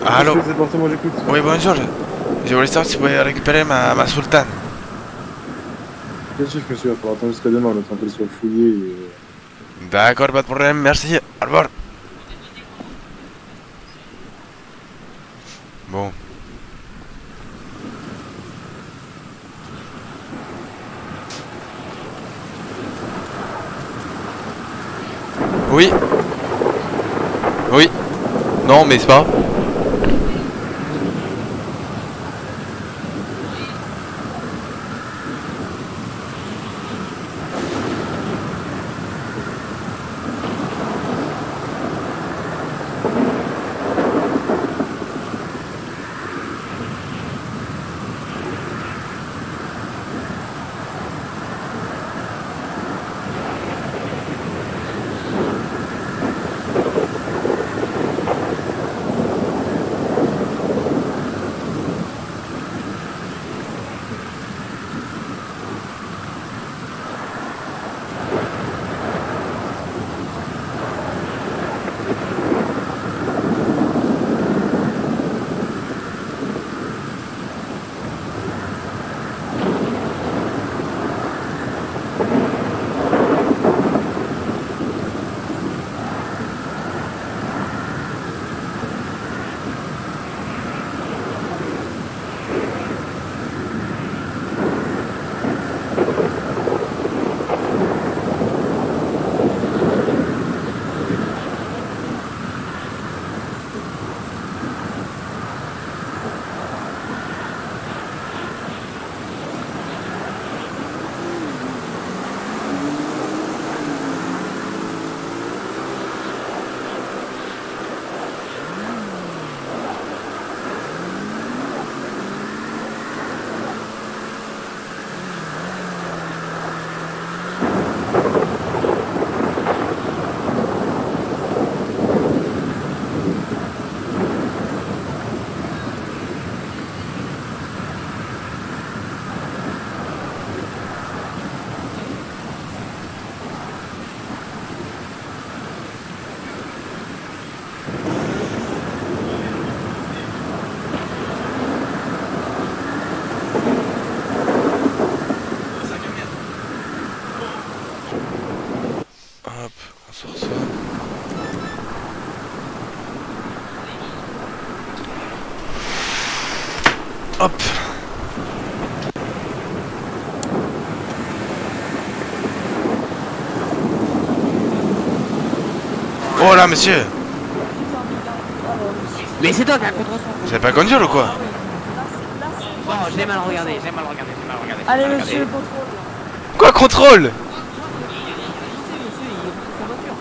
Allô? Département, j'écoute. Oui, bonjour. Je voulais savoir si vous pouvez récupérer ma sultane. Bien sûr, monsieur, il va falloir attendre jusqu'à demain, le temps qu'elle soit fouillée. D'accord, pas de problème, merci. Au revoir. Bon. Oui. Oui. Non, mais c'est pas. Hop, on sort ça. Hop. Oh là, monsieur. Mais c'est toi qui as un contresens. Vous savez pas conduire ou quoi? Bon, je l'ai mal regardé, j'ai mal regardé, j'ai mal regardé. Allez, monsieur, le contrôle. Quoi, contrôle? Monsieur, il retrouve sa voiture.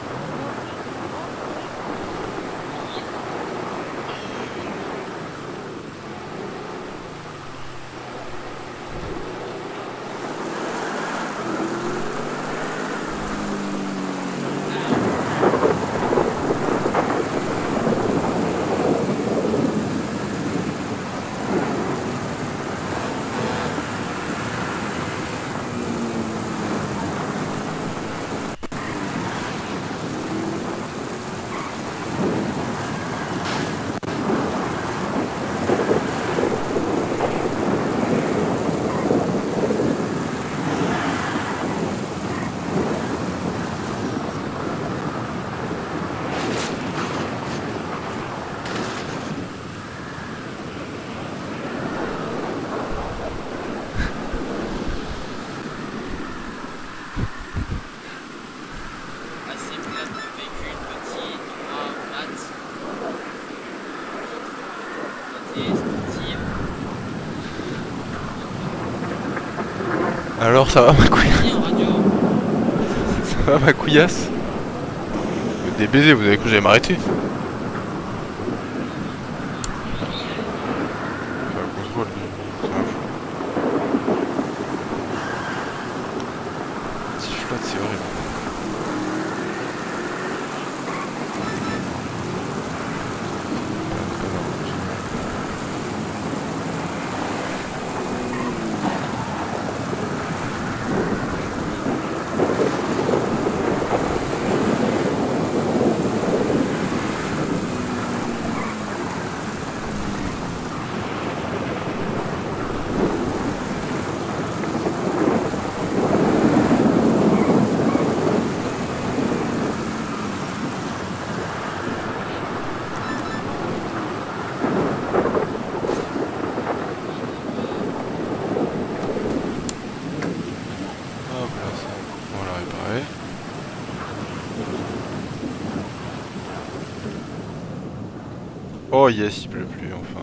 Alors, ça va ma couillasse? Ça va ma couillasse? Des baisers, vous avez cru que j'allais m'arrêter? Si je flotte, c'est horrible. Oh yes, il pleut plus enfin.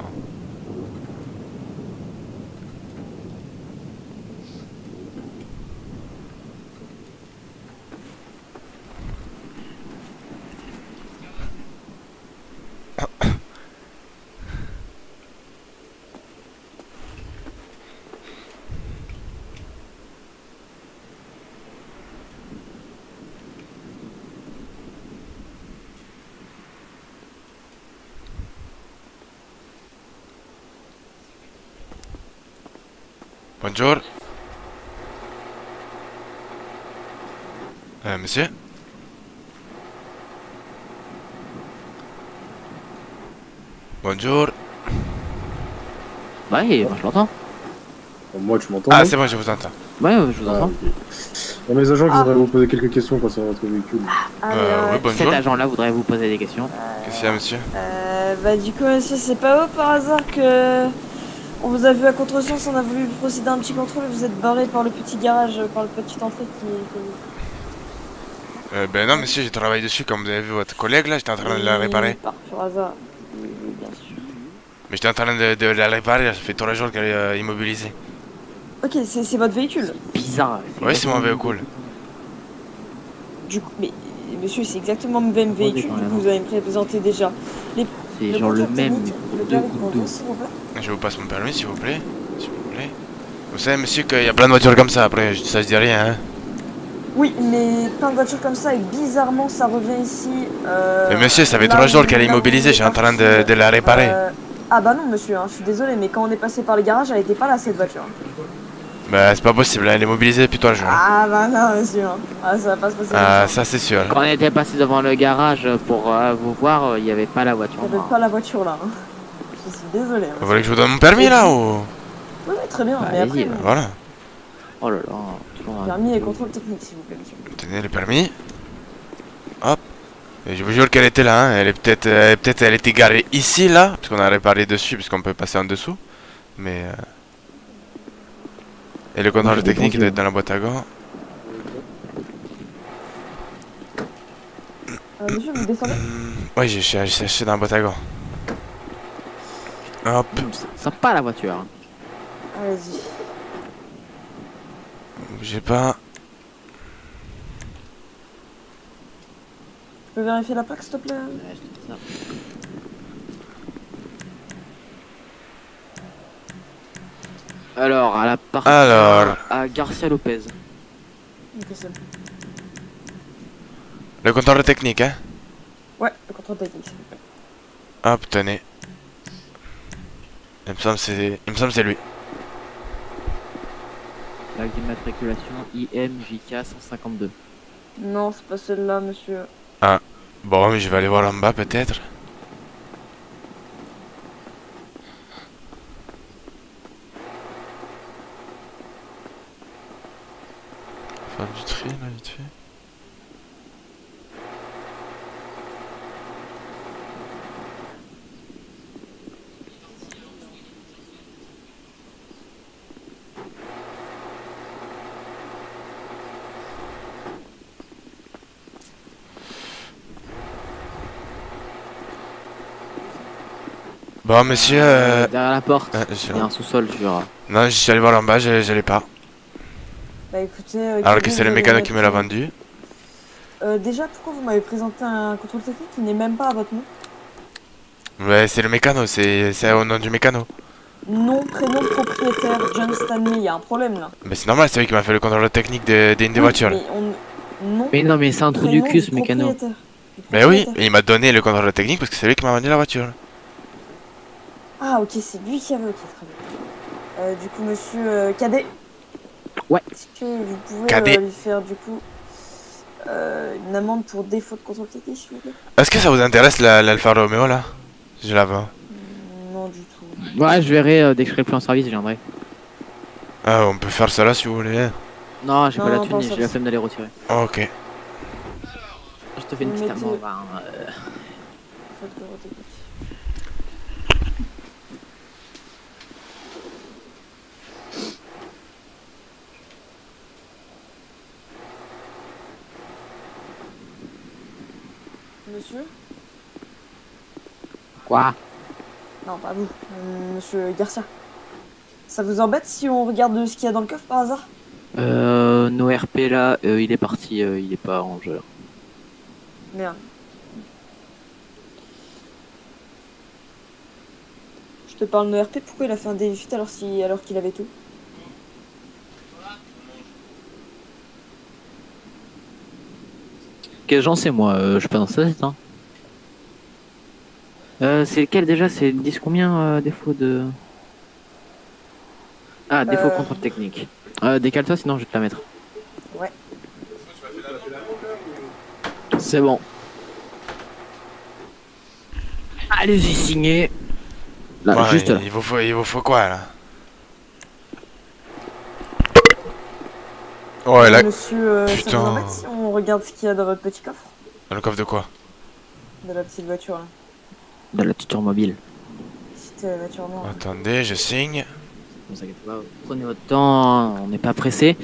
Bonjour. Monsieur? Bonjour. Ouais, moi je l'entends. Moi, tu m'entends? Ah, non c'est bon, je vous entends. Ouais, je vous entends. Ok. Il y a mes agents qui voudraient vous poser quelques questions concernant votre véhicule. Oui, bonjour. Cet agent-là voudrait vous poser des questions. Qu'est-ce qu'il y a, monsieur? Bah du coup monsieur, c'est pas vous par hasard que on vous a vu à contresens, on a voulu procéder à un petit contrôle et vous êtes barré par le petit garage, par le petite entrée qui Ben non, monsieur, j'ai travaillé dessus, comme vous avez vu votre collègue là, j'étais en train de la réparer. Par pur hasard. Oui, bien sûr. Mais j'étais en train de la réparer, ça fait 3 jours qu'elle est immobilisée. Ok, c'est votre véhicule. Bizarre. Ouais, c'est mon véhicule. Du coup, mais monsieur, c'est exactement le même véhicule. Du coup, vous avez présenté déjà. C'est genre le même, mais Le pour deux permis de gouttes d'eau. conduire, s'il vous plaît. Je vous passe mon permis, s'il vous plaît. S'il vous plaît. Vous savez, monsieur, qu'il y a plein de voitures comme ça, après, ça je dis rien, hein. Oui, mais plein de voitures comme ça et bizarrement ça revient ici. Mais monsieur, ça fait là 3 jours où- qu'elle est là où immobilisée, on je suis en train parti, de la réparer. Ah bah non monsieur, hein, je suis désolé, mais quand on est passé par le garage, elle était pas là cette voiture. Bah, c'est pas possible, elle est immobilisée depuis 3 jours. Ah bah non monsieur, hein. Ah ça va pas se passer comme Ah, ça. ça c'est sûr. Quand on était passé devant le garage pour vous voir, il n'y avait pas la voiture. Il y avait pas la voiture là. Hein. Je suis désolé. Hein, Vous voulez que je vous donne mon permis là ou... oui, oui, très bien, Bah, mais allez-y, après, Voilà. Oh là là, toujours un... permis et contrôle technique s'il vous plaît monsieur. Tenez le permis. Hop. Et je vous jure qu'elle était là, hein. Elle est peut-être elle était garée ici là, parce qu'on a réparé dessus, puisqu'on peut passer en dessous. Mais et le contrôle technique il doit être dans la boîte à gants. Monsieur, vous descendez. Oui, j'ai acheté dans la boîte à gants. Hop. Sympa la voiture. Hein. Allez-y. Bougez pas. Tu peux vérifier la plaque s'il te plaît? Ouais, je te dis ça. Alors, à la partie Alors. à Garcia Lopez. Ok, c'est bon. Le contrôle technique, hein. Ouais, le contrôle technique s'il vous plaît. Hop, tenez. Il me semble que c'est lui. Plaque d'immatriculation IMJK 152. Non, c'est pas celle-là monsieur. Bon, mais je vais aller voir en bas peut-être. Faire du tri là, vite fait. Bon, monsieur, Derrière la porte, je- il y a un sous-sol, je jure. non, je suis allé voir en bas, je l'ai pas. Bah écoutez. Alors que Kevin, c'est le vous mécano allez qui me l'a mettre- vendu. Déjà, pourquoi vous m'avez présenté un contrôle technique qui n'est même pas à votre nom? Ouais, c'est le mécano, c'est au nom du mécano. Nom, prénom, propriétaire, John Stanley, il y a un problème là. Mais c'est normal, c'est lui qui m'a fait le contrôle technique d'une des Oui, voitures. Mais nom, Mais non, mais c'est un trou du prénom cul ce mécano. propriétaire. Du Mais oui, propriétaire. et il m'a donné le contrôle technique parce que c'est lui qui m'a vendu la voiture. Ah ok, c'est lui qui avait, ok, très bien. Du coup, monsieur Cadet. Ouais. Est-ce que vous pouvez Cadet. lui faire du coup une amende pour défaut de contrôle technique s'il vous plaît? Est-ce que ça vous intéresse l'Alfa Romeo là? Je la vends. Non du tout. Ouais, je verrai dès que je serai plus en service, je viendrai. Ah, on peut faire ça là si vous voulez. Non, j'ai Non, pas la non, thune, pas en j'ai la service. flemme d'aller retirer. Ok. Je te fais une Vous petite mettez- amende. Hein, Faute de contrôle technique. Monsieur? Quoi? Non, pas vous, monsieur Garcia. Ça vous embête si on regarde ce qu'il y a dans le coffre par hasard? Nos RP là, il est parti, il est pas en jeu là. Merde. Je te parle de RP, pourquoi il a fait un délit alors qu'il avait tout? Quel genre c'est moi, je suis pas dans ça, c'est hein. C'est lequel déjà? C'est 10 combien défaut de... Ah, défaut contrôle technique. Décale-toi sinon je vais te la mettre. Ouais. C'est bon. Allez-y, signez. Là, Ouais, juste là. il vous faut quoi là? Ouais, là. Monsieur, ça Putain. vous embête si on regarde ce qu'il y a dans votre petit coffre? Dans le coffre de quoi? De la petite voiture là. Dans la tuteur mobile. Petite voiture noire. Attendez, je signe. Ne vous inquiétez pas, prenez votre temps, on n'est pas pressé.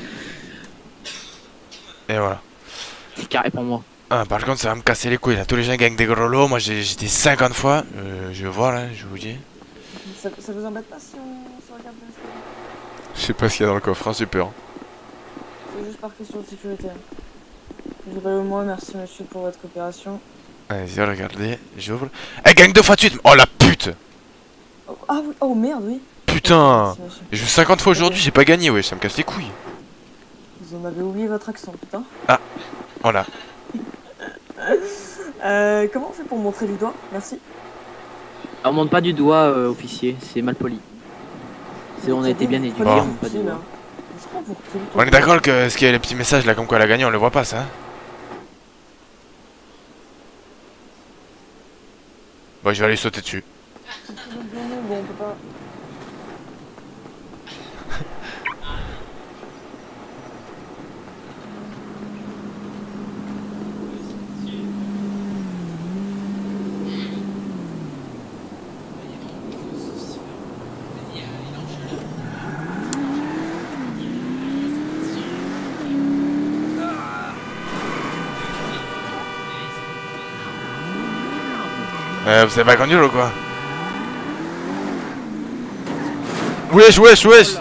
Et voilà. C'est carré pour moi. Ah, par contre, ça va me casser les couilles là. Tous les gens gagnent des gros lots. Moi, j'ai dit 50 fois. Je vais voir là, je vous dis. Ça vous embête pas si on regarde ce qu'il y a? Je sais pas ce qu'il y a dans le coffre, hein, super. C'est juste par question de sécurité. Je dirais au moins merci monsieur pour votre coopération. Allez-y, regardez, j'ouvre. Elle gagne 2 fois de suite. Oh la pute! Oh, ah oui, oh merde, oui. Putain! Merci, monsieur. J'ai joué 50 fois aujourd'hui, j'ai pas gagné, ouais, ça me casse les couilles. Vous en avez oublié votre accent, putain. Voilà. Comment on fait pour montrer du doigt? Merci. On monte pas du doigt, officier, c'est mal poli. On a été bien éduqués, on monte pas du doigt. On est d'accord que ce qu'il y a les petits messages là, comme quoi elle a gagné, on le voit pas ça? Hein. Bon, je vais aller sauter dessus. Bon, on peut pas. Vous savez pas conduire ou quoi? Wesh, wesh, wesh!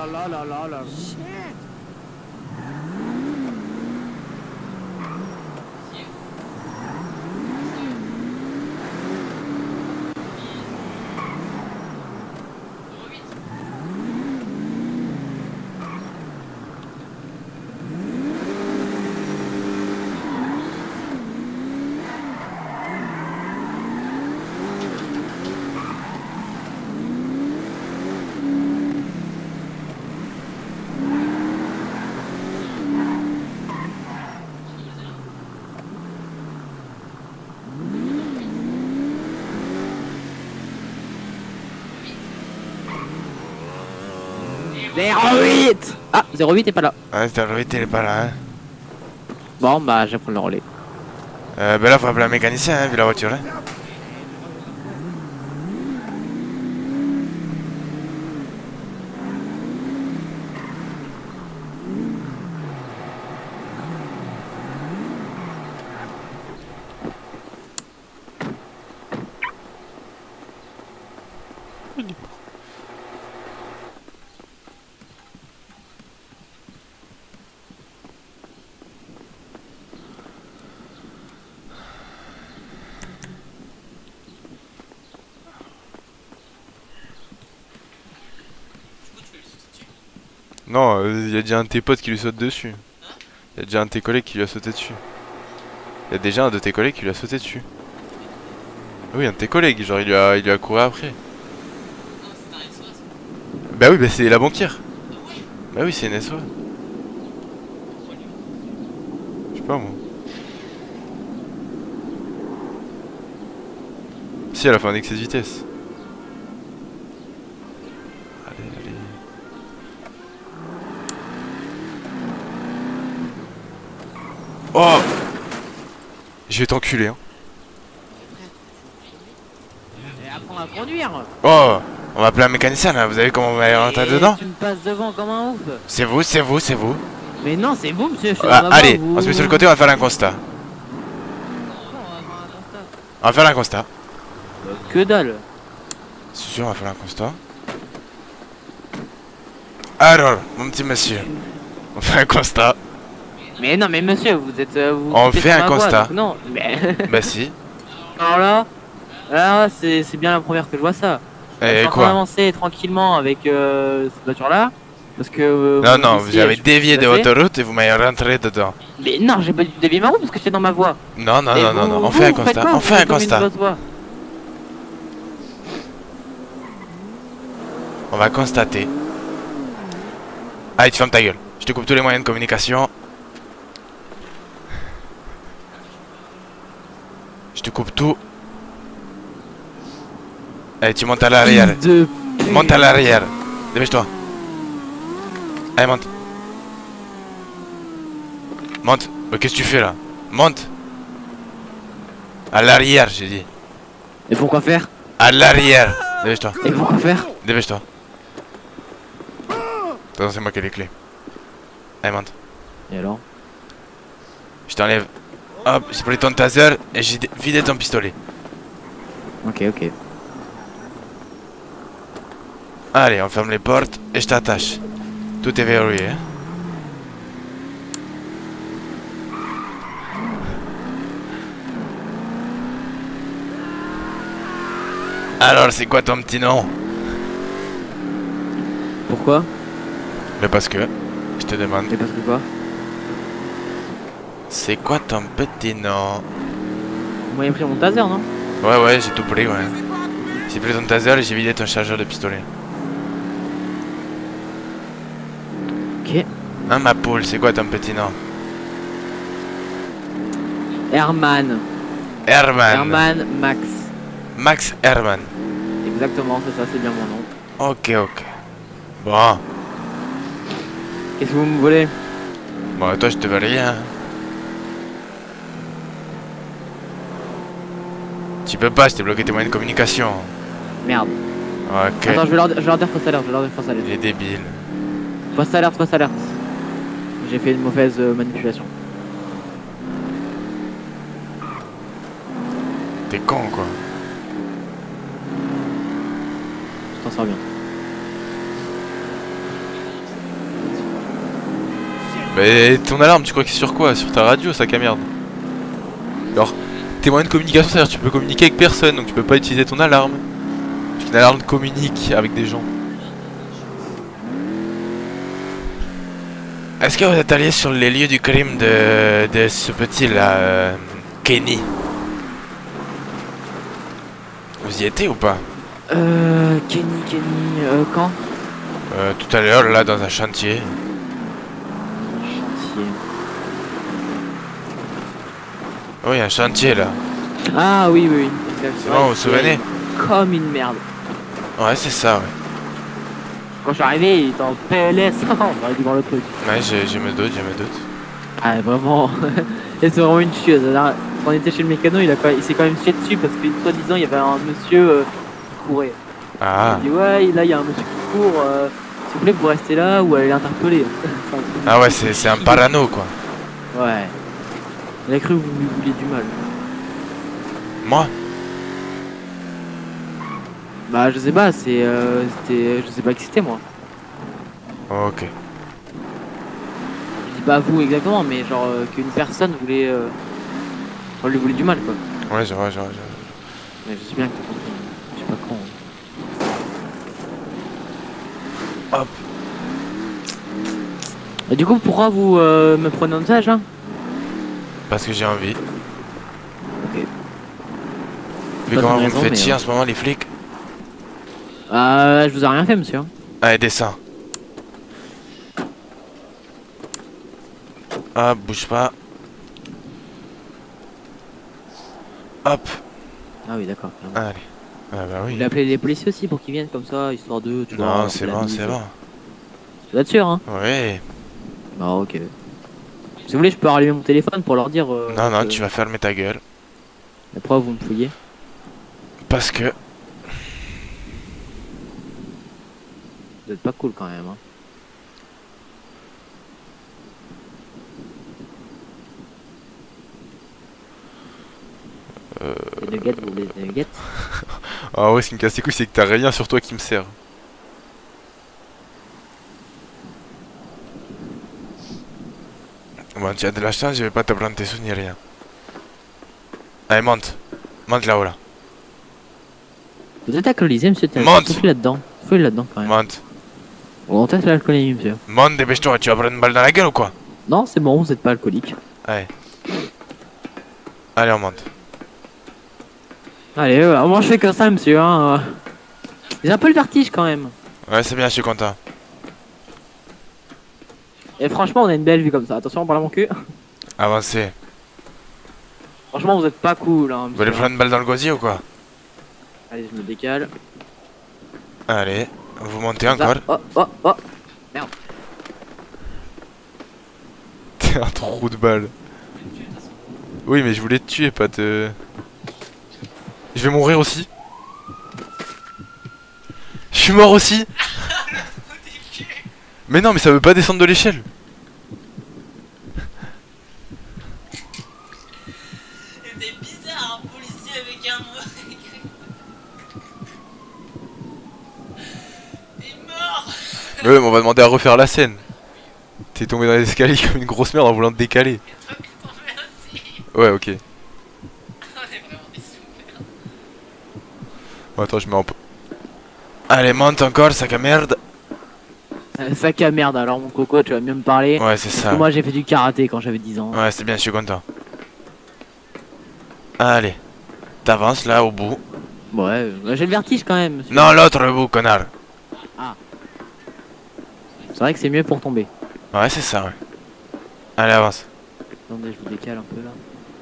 .08. Ah, 08 est pas là. Ouais, c'était le il est pas là, hein. Bon, bah, je vais prendre le relais. Ben là, faut appeler un mécanicien, hein, vu la voiture, hein. Non, il y a déjà un de tes potes qui lui saute dessus. Il y a déjà un de tes collègues qui lui a sauté dessus. Il y a déjà un de tes collègues qui lui a sauté dessus. Oui, un de tes collègues, genre il lui a couru après. Bah oui, bah c'est la banquière. Bah oui, c'est une SO. Je sais pas moi. Si, elle a fait un excès de vitesse. Allez, allez. Oh! Je vais t'enculer, hein. Apprendre à conduire. Oh! On va appeler un mécanicien là, vous avez vu comment on va aller rentrer dedans? Tu me passes devant comme un ouf. C'est vous, c'est vous, c'est vous. Mais non, c'est vous, monsieur. Ah, allez, on se met sur le côté, on va faire un constat. On va faire un constat. Que dalle. C'est sûr, on va faire un constat. Alors, mon petit monsieur, on fait un constat. Mais non, mais monsieur, vous êtes. Vous On foutez fait sur un ma voie, constat. donc non, mais. Bah si. Alors là, c'est bien la première que je vois ça. Je Et suis en train quoi? d'avancer tranquillement avec cette voiture-là. Parce que. Non, vous non, laissez, vous avez je dévié suis de passé. votre route et vous m'avez rentré dedans. Mais non, j'ai pas dévié ma route parce que j'étais dans ma voie. Non, non, Et non, non, non, on vous, fait un vous faites constat. quoi? On Vous fait un faites comme une constat. grosse voie. On va constater. Allez, tu fermes ta gueule. Je te coupe tous les moyens de communication. Je te coupe tout. Allez, tu montes à l'arrière. Fils de pute. Monte à l'arrière. Dépêche-toi. Allez, monte. Monte. Qu'est-ce que tu fais là? Monte. À l'arrière, j'ai dit. Et pourquoi faire? À l'arrière. Dépêche-toi. Et pourquoi faire? Dépêche-toi. Attends, c'est moi qui ai les clés. Allez, monte. Et alors? Je t'enlève. Hop, j'ai pris ton taser et j'ai vidé ton pistolet. Ok, ok. Allez, on ferme les portes et je t'attache. Tout est verrouillé. Hein. Alors, c'est quoi ton petit nom? Pourquoi? Mais parce que, je te demande, Mais parce que quoi? c'est quoi ton petit nom? Vous m'avez pris mon taser, non? Ouais, ouais, j'ai tout pris, ouais. J'ai pris ton taser et j'ai vidé ton chargeur de pistolet. Ok. Hein, ma poule, c'est quoi ton petit nom? Herman. Herman. Herman Max. Max Herman. Exactement, c'est ça, c'est bien mon nom. Ok, ok. Bon. Qu'est-ce que vous me volez? Bon, toi, je te veux rien. Tu peux pas, je t'ai bloqué tes moyens de communication. Merde. Ok. Attends, je vais leur dire fausse alerte, je vais leur dire fausse alerte. Il est débile. Fausse alerte, fausse alerte. J'ai fait une mauvaise manipulation. T'es con, quoi. Je t'en sors bien. Mais ton alarme, tu crois que c'est sur quoi? Sur ta radio, sac à merde. Alors, tes moyens de communication, c'est-à-dire que tu peux communiquer avec personne, donc tu peux pas utiliser ton alarme. Parce qu'une alarme communique avec des gens. Est-ce que vous êtes allé sur les lieux du crime de ce petit là, Kenny? Vous y étiez ou pas? Kenny, quand? Tout à l'heure, là, dans un chantier. Chantier. Oui, un chantier, là. Ah oui, oui, oui. Exact. C'est bon, vous vous souvenez? Comme une merde. Ouais, c'est ça, ouais. Quand je suis arrivé, il était en PLS. On aurait dû voir le truc. Ouais, je me doute, je me doute. Ah, vraiment. Et c'est vraiment une chieuse. Alors, quand on était chez le mécano, il s'est quand même chié dessus parce que, soi-disant, il y avait un monsieur qui courait. Ah. Il dit ouais, là il y a un monsieur qui court, s'il vous plaît vous restez là ou allez l'interpeller. C'est un truc Ah ouais, de- c'est un parano, quoi. Ouais. Il a cru que vous lui vouliez du mal. Moi? Bah je sais pas, c'était. Je sais pas qui c'était moi. Ok. Je dis pas vous exactement, mais genre qu'une personne voulait. Lui voulait du mal quoi. Ouais, je vois. Mais je sais bien que t'as compris. Je suis pas con. Hop. Et du coup pourquoi vous me prenez en otage là? Parce que j'ai envie. Ok. Vu Pas comment une vous me raison, faites mais, chier en ce moment, les flics. Je vous ai rien fait monsieur. Allez, descends. Hop, bouge pas. Hop. Ah oui d'accord. Vous Allez. Ah bah oui. voulez appeler les policiers aussi pour qu'ils viennent comme ça, histoire de. Tu vois, Non, alors c'est que la bon, mise- c'est bon. Vous êtes sûr hein? Oui. Bah ok. Si vous voulez, je peux rallumer mon téléphone pour leur dire. Non, non, que- tu vas fermer ta gueule. Mais pourquoi vous me fouillez? Parce que... Vous êtes pas cool quand même. Hein. Des nuggets, vous voulez des nuggets? Ah ouais, ce qui me casse les couilles, c'est que t'as rien sur toi qui me sert. Bon, tu as de la chance, je vais pas te planter sous ni rien. Allez, monte. Monte là-haut, là. Vous êtes alcoolisé, monsieur? Monte. Soufflez là-dedans. Soufflez là-dedans, quand même. Monte. On teste l'alcoolémie, monsieur. Monte, dépêche-toi, tu vas prendre une balle dans la gueule ou quoi? Non, c'est bon, vous êtes pas alcoolique. Allez. Allez, on monte. Allez, moi je fais comme ça, monsieur. Hein. J'ai un peu le vertige quand même. Ouais, c'est bien, je suis content. Et franchement, on a une belle vue comme ça. Attention, on parle à mon cul. Avancez. Franchement, vous êtes pas cool. Hein, Vous voulez prendre une balle dans le gosier ou quoi? Allez, je me décale. Allez, vous montez Comme ça. encore. Oh. T'es un trou de balle. Oui, mais je voulais te tuer, pas te... Je vais mourir aussi. Je suis mort aussi. Mais non, mais ça veut pas descendre de l'échelle. C'était bizarre, un policier avec un mot écrit. T'es mort. Mais ouais, mais on va demander à refaire la scène. T'es tombé dans les escaliers comme une grosse merde en voulant te décaler. Toi qui t'en fais aussi. Ouais, ok. On est vraiment des super. Bon, attends, je mets en... Allez, monte encore, sac à merde. Sac à merde, alors mon coco, tu vas mieux me parler. Ouais, c'est Parce ça. que moi j'ai fait du karaté quand j'avais 10 ans. Ouais, c'est bien, je suis content. Allez. T'avances là, au bout. Ouais, j'ai le vertige quand même, monsieur. Non, l'autre bout, connard. C'est vrai que c'est mieux pour tomber. Ouais, c'est ça, ouais. Allez, avance. Attendez, je vous décale un peu là.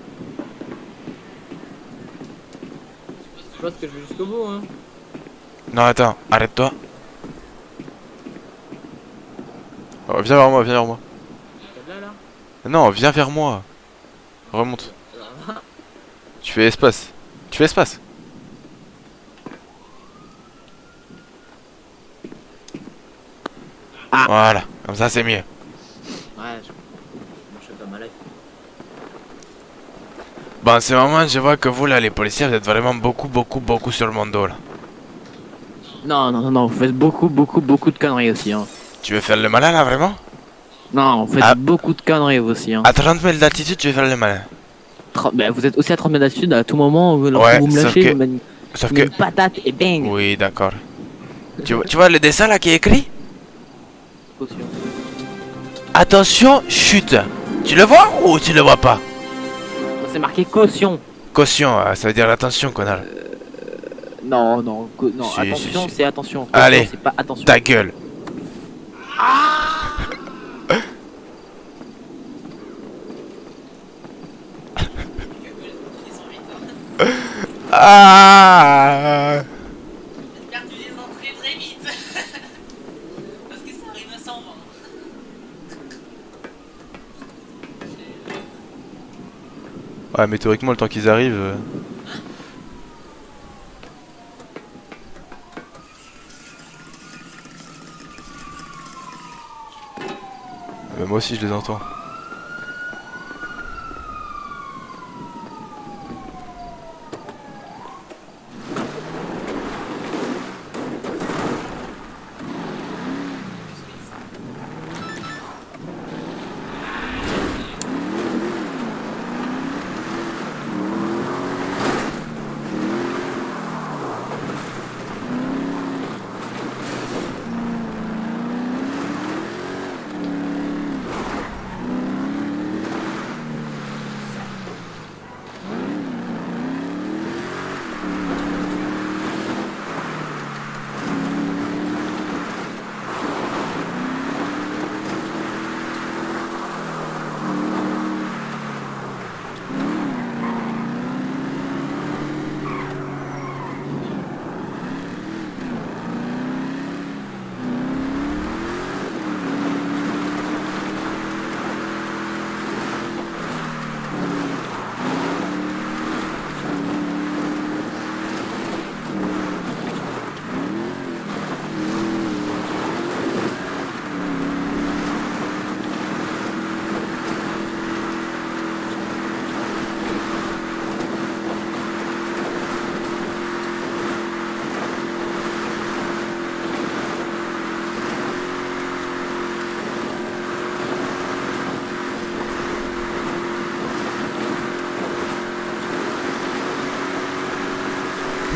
Je pense que je vais jusqu'au bout, hein. Non, attends, arrête-toi. Oh, viens vers moi, viens vers moi. Là, là. Non, viens vers moi. Remonte. Tu fais espace. Tu fais espace. Ah. Voilà, comme ça c'est mieux. Ouais, je fais pas ma life. Bon, en ce moment, je vois que vous là, les policiers, vous êtes vraiment beaucoup sur le monde là. Non, vous faites beaucoup de conneries aussi, hein. Tu veux faire le malin là, vraiment? Non, vous faites Ah. beaucoup de conneries vous aussi, hein. À 30 000 d'altitude, tu veux faire le malin. Bah, vous êtes aussi à 30 mètres d'altitude, à tout moment, lorsque Ouais, vous me sauf lâchez, que- vous mettez Sauf une que... patate et bang. Oui, d'accord. Tu vois le dessin là qui est écrit? Caution. Attention, chute. Tu le vois ou tu le vois pas? C'est marqué caution. Caution, ça veut dire attention, connard. Non, Si, attention, si. c'est attention. Caution, Allez, c'est pas attention. ta gueule. Ils sont vite, hein. Ah! J'espère que tu les entrées très vite. Parce que ça arrive à 120. Ouais, mais théoriquement, le temps qu'ils arrivent... moi aussi, je les entends.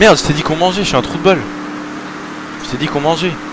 Merde, je t'ai dit qu'on mangeait, je suis un trou de balle. Je t'ai dit qu'on mangeait.